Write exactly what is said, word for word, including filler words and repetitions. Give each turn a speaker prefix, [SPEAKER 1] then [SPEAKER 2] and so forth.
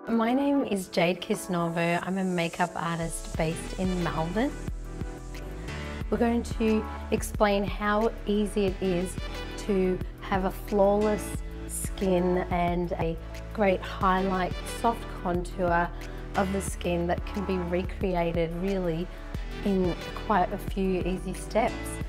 [SPEAKER 1] My name is Jade Kisnorbo. I'm a makeup artist based in Melbourne. We're going to explain how easy it is to have a flawless skin and a great highlight, soft contour of the skin that can be recreated really in quite a few easy steps.